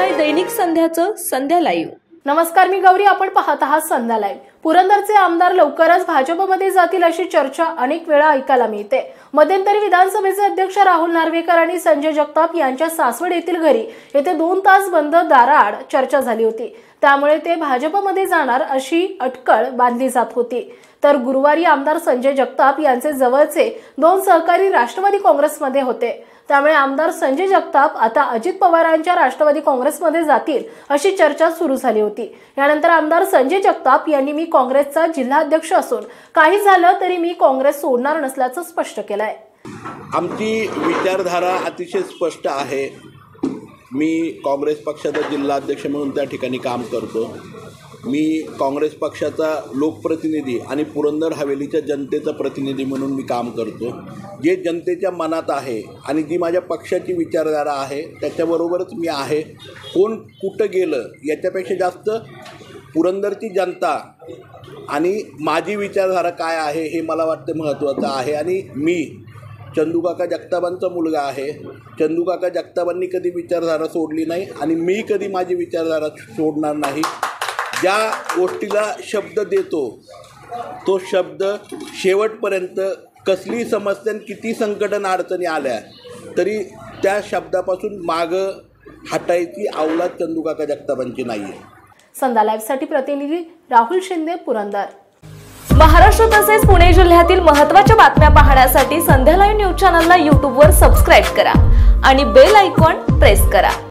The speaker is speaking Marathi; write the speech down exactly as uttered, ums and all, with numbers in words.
आहे दैनिक संध्याचं संध्या लाईव्ह। नमस्कार, मी गौरी, आपण पाहत आहात संध्या लाईव्ह। पुरंदरचे आमदार लवकरच भाजपमध्ये जातील अशी चर्चा अनेक वेळा ऐकायला मिळते। मध्यंतरी विधानसभेचे अध्यक्ष राहुल नार्वेकर आणि संजय जगताप यांच्या सासवड येथील घरी येथे दोन तास बंद दाराआड चर्चा झाली होती। त्यामुळे ते भाजपमध्ये जाणार अशी अटकळ बांधली जात होती। तर गुरुवारी आमदार संजय जगताप यांचे जवळचे दोन सहकारी राष्ट्रवादी काँग्रेसमध्ये होते। त्यामुळे आमदार संजय जगताप आता अजित पवारांच्या राष्ट्रवादी काँग्रेसमध्ये जातील अशी चर्चा सुरू झाली होती। यानंतर आमदार संजय जगताप यांनी मी काँग्रेसचा जिल्हाध्यक्ष असून काही झालं तरी मी काँग्रेस सोडणार नसल्याचं स्पष्ट केलंय। आमची विचारधारा अतिशय स्पष्ट आहे। मी काँग्रेस पक्षाचा जिल्हाध्यक्ष म्हणून त्या ठिकाणी काम करतो। मी काँग्रेस पक्षाचा लोकप्रतिनिधी आणि पुरंदर हवेलीच्या जनतेचा प्रतिनिधी म्हणून मी काम करतो। जे जनतेच्या मनात आहे आणि जी माझ्या पक्षाची विचारधारा आहे त्याच्याबरोबरच मी आहे। कोण कुठं गेलं याच्यापेक्षा जास्त पुरंदरची जनता आणि माझी विचारधारा काय आहे हे मला वाटतं महत्त्वाचं आहे। आणि मी चंदूकाका जगतापांचा मुलगा आहे। चंदूकाका जगतापांनी कधी विचारधारा सोडली नाही आणि मी कधी माझी विचारधारा सोडणार नाही। ज्या गोष्टीला शब्द देतो तो शब्द शेवटपर्यंत कसली समस्या किती संकटन अडचणी आल्या तरी त्या शब्दापासून मागं हटायची अवलाद चंदूकाका जगतापांची नाही आहे। संध्या लाईव्हसाठी प्रतिनिधी राहुल शिंदे, पुरंदर। महाराष्ट्र तसेच पुणे जिल्ह्यातील महत्त्वाच्या बातम्या पाहण्यासाठी संध्या लाईव्ह न्यूज चॅनलला यूट्यूबवर सबस्क्राईब करा आणि बेल आयकॉन प्रेस करा।